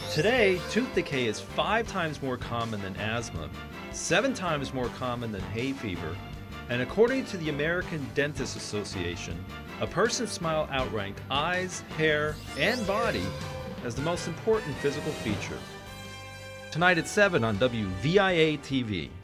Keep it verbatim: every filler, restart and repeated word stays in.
Today, tooth decay is five times more common than asthma, seven times more common than hay fever, and according to the American Dentist Association, a person's smile outranked eyes, hair, and body as the most important physical feature. Tonight at seven on W V I A T V.